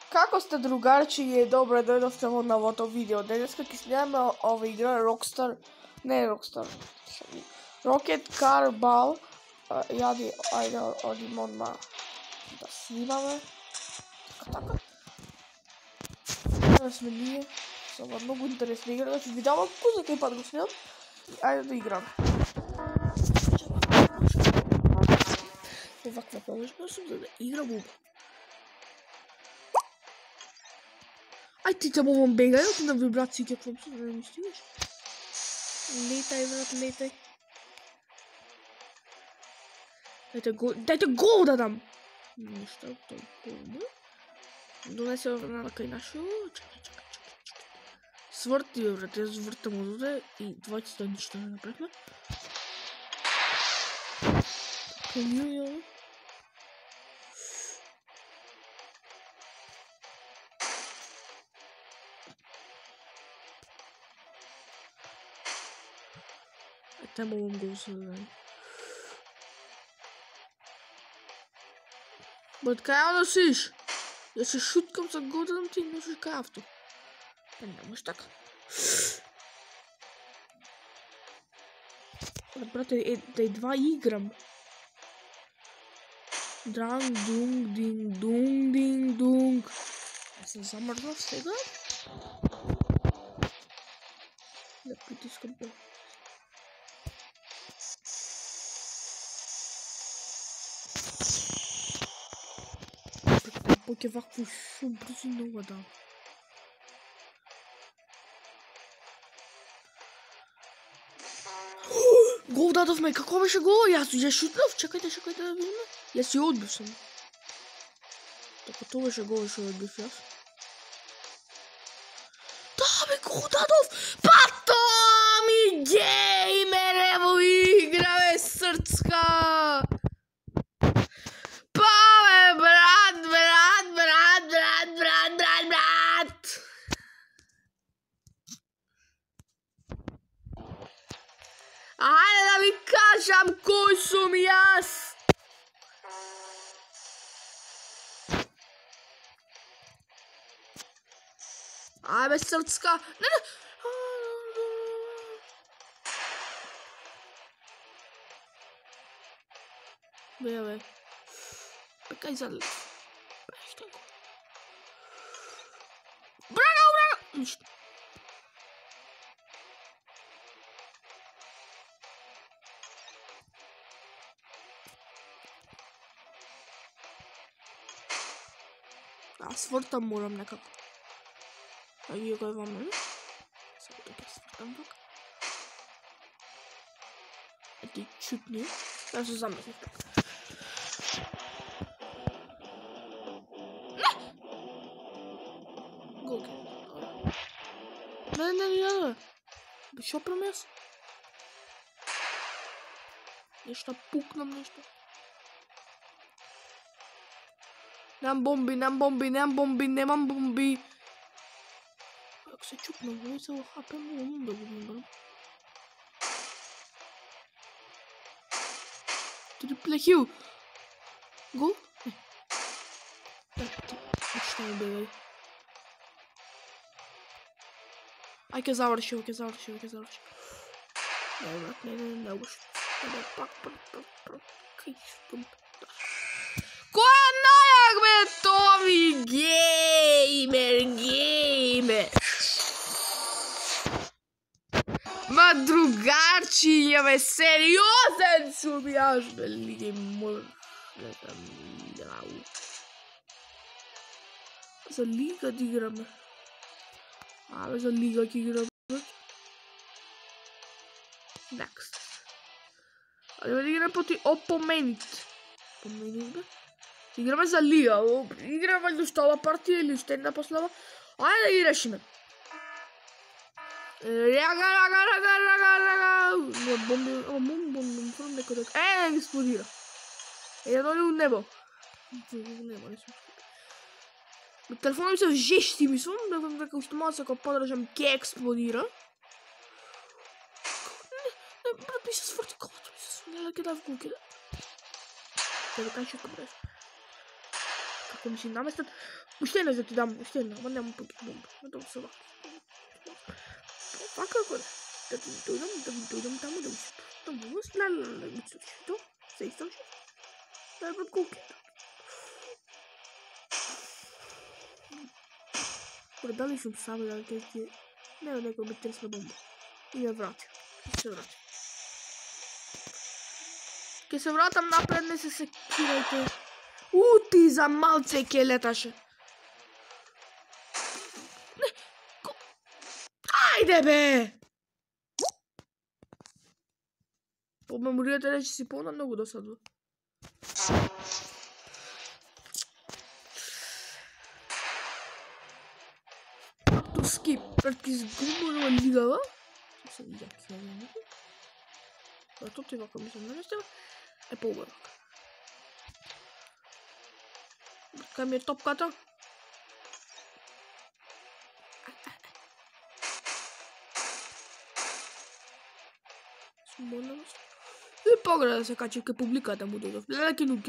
Kako ste drugačiji? Dobro, dojdovte ovo na ovo video. Danes ki snijame ova igra Rocket Car Ball. Ajde odimo odmah da snimame. Така. Това сме ние. Това е много интересна игра. Значи ви давам за кой път го снимам. Айде да играм. Ovakva položena sam za da igram u... Aj ti tamo vam bega, evo ti na vibraciji kakvom se da mi stigneš. Letaj, vrat, letaj. Dajte gol da dam! Ništa, to je gol. Donese na kaj našo. Čekaj. Свърти, врат, я завъртам отзаде и двойцата нищо не направихме. Помилия. Там имам го създаден. Бъд, къде носиш? Я се шуткам за го да дам ти носиш кафто. Нямаш така. Брате, дай два играм. Дранг, дунг, динг, дунг, динг, дунг. Аз съм замързнал сега. Да притискам по. Покевах по шум, бързи много да. Гол дадохме, какво беше гол? Я шутнав, чакайте да видим. Я си отбив съм. Така това беше гол, ще отбив аз. Да бе, гол дадов! Пато ми геймерево игра, бе, сърцка! Паве, брат! Ajde da mi kažem koji su mi jas! Ajde srcka! Ne! Bebe. Pa kaj zadle? Preštenko. Braga! Ništa. Аз въртам морам някакво. А вие го имаме ли? Сега така свъртам пък. Ети чутни. Аз се замесних пък. Не! Голки. Не. Що премес? Нещо пукнам нещо. Нямам бомби. Ако се чупна войца, хапя много да го набърам. Трипле хил. Гол? Не. Ще не бегай. Ай, ке завършил. Не, брат, не лошо. Пак. Кай щум. Коя наяк, бе, Томи геймер. Ма другарчиня, бе, сериозен сум аз, бе, лиги мър. За лига да играме. Абе, за лига ки играме. Next. Айде да играме проти опонент. Бе. Играме за лига. Играме ли става партия или ще не последва? Айде да ги решиме. Рага. Бомби. Да ги експлодира. Едно ли от небо? Небо, не съм. Телефона ми се жещи, мислам. Дека уште малко ако подрежам ке експлодира. Не, брат ми се свърти колото ми се свърти. Не, къде в гулки, да. Да кажа, че бъдеш. Ако ми си наместят, още една да ти дам, още една, ама нямам пък бомба. Да се вака. Това какво е? Да ви дойдам там, да ми се пустам въз. Не, ми се то. Се източи. Да, брат, колки. Продали съм сами, да тези... Не, нека ме тресна бомба. И я вратя. И се вратя. Ке се вратам напред, не се секирайте. Ти за малце ке леташе. Не, айде бе! По меморията рече си пълна много досадва. To skip, perché sgombono ligava. Se mi chiede. Ma tutti va come sono messo e power. Cambia top cutter. E poi se caccia che pubblicata muto. Che non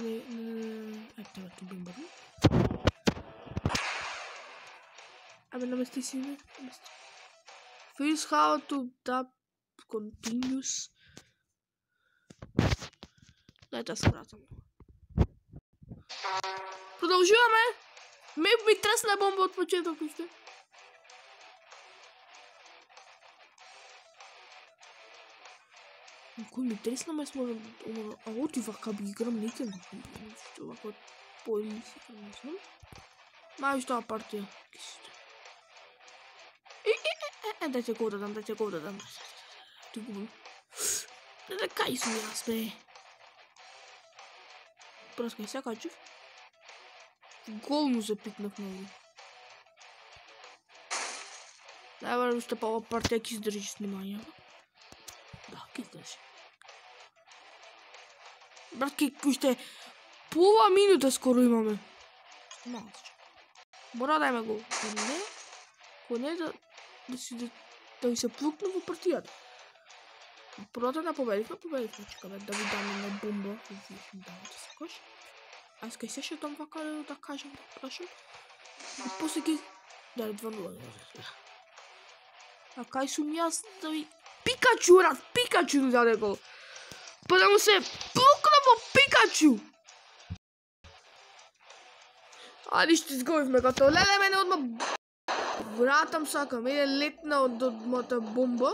Абе, намести си ме. Finish how to tap continuous. Дай да се вратам. Продължаваме. Ми тресна бомба от почетък още. Кой ми тресна ме сможа... А от и вака би играм никем. Това кой по-емисия не знам. Май ще това партия. Дайте го да дам. Ти губим. Да кай съм аз, бе. Пръскай сега, качев. Гол му запикнах много. Дай, ще пала партия, ки издържи с внимание. Да, ки издържи. Братки, още полова минута скоро имаме. Малко. Мора дай ме го. Поне да ми се плукна в партията. Първата не победихме. Чекаме да ви дам една бомба. Давайте се кош. Аз къй се ще там да кажем, да прашам. А после ги... Да, 2-0. А кай сум аз да ви... Пикачу, раз! Пикачу да даде гол. Па да му се плукна в Пикачу! Али ще изгубихме като леле мене отма... Вратам сакам, летна от моята бомба.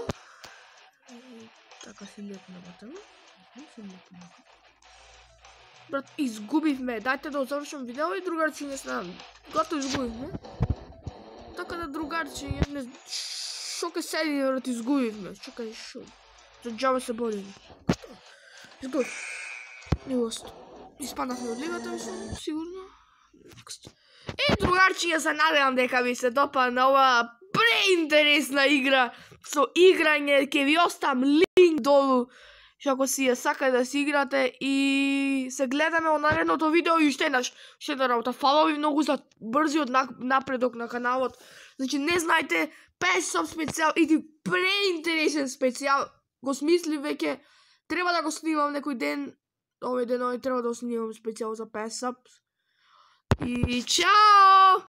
Така си летна моята. Брат, изгубихме. Дайте да завършим видео и другарчи не знам. Когато изгубихме. Така да другарчи не... Шока седи, брат, изгубихме. Чакай, шо. За джаба се борим. Изгубих. Милост. Изпаднахме от лигата, мислям, сигурно. И другарчи, ја се надевам дека ви се допадна ова преинтересна игра со играње, ќе ви оставам линк долу, што ако си ја сака да си играте и се гледаме во наредното видео и уште една работа. Фала ви многу за брзиот напредок на каналот. Значи не знаете, PES специјал и преинтересен специјал го смисли веќе. Треба да го снимам некој ден, овој денови треба да го снимам специјал за PES. И чао!